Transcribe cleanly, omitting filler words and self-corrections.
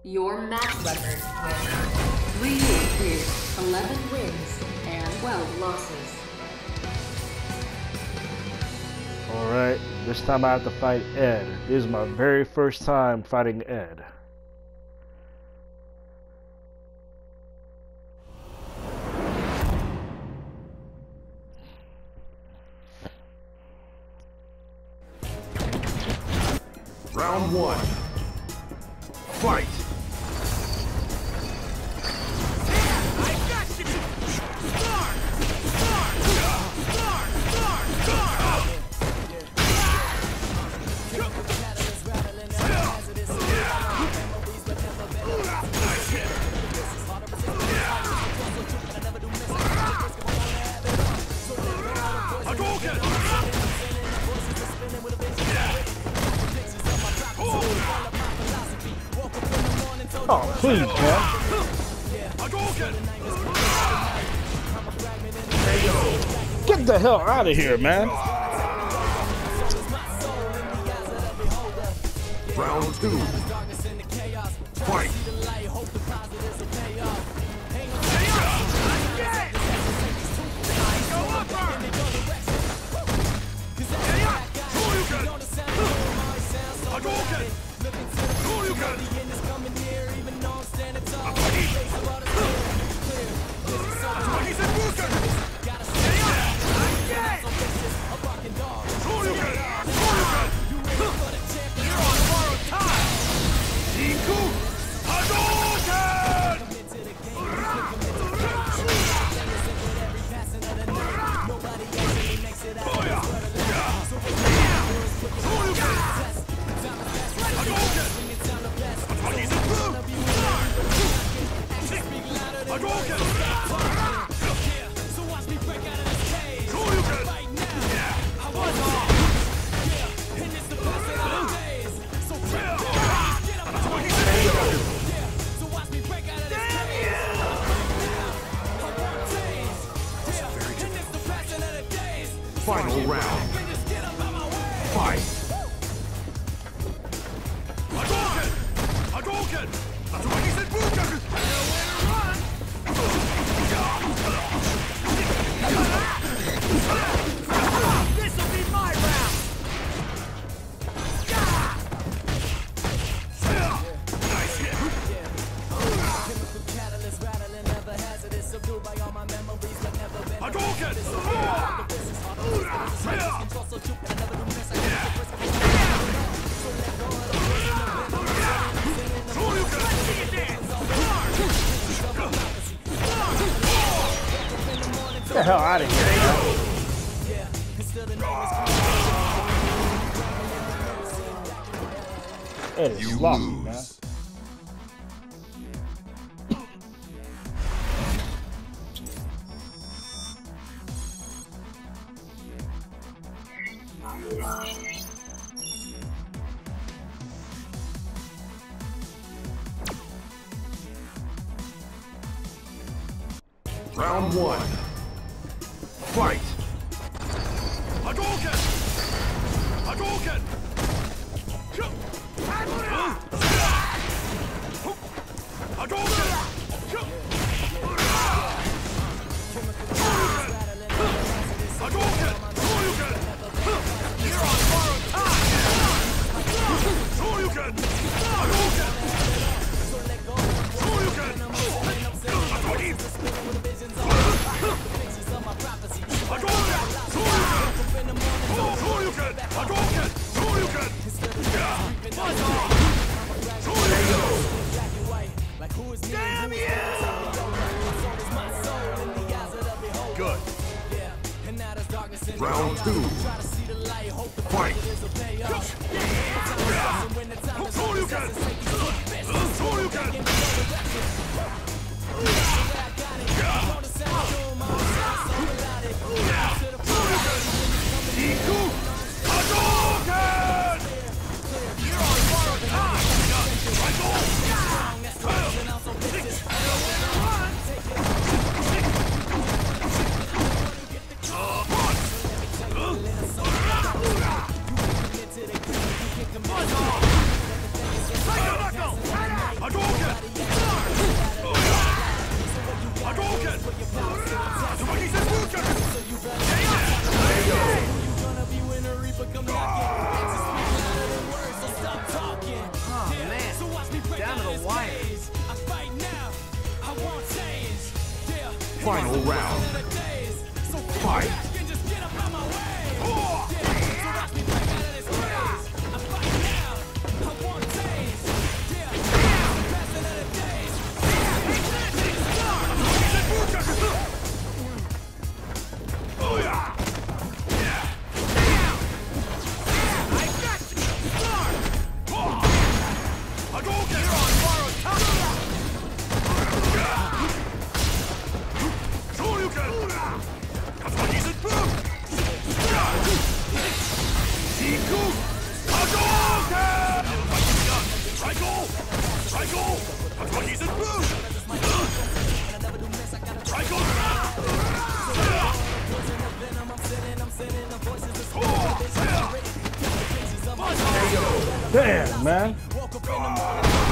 Your match record with 3 years, 11 wins, and 12 losses. Alright, this time I have to fight Ed. This is my very first time fighting Ed. Round 1. Fight! Oh, please, man. Get the hell out of here, man. Round 2. Fight! Final round. Fight! This'll be my round! Nice hit! Get the hell out of here, man. Ed is sloppy, man. Round 1. Fight! Hadouken! Hadouken! Good. Round 2. Fight! Take Final round. Fight. Damn, man.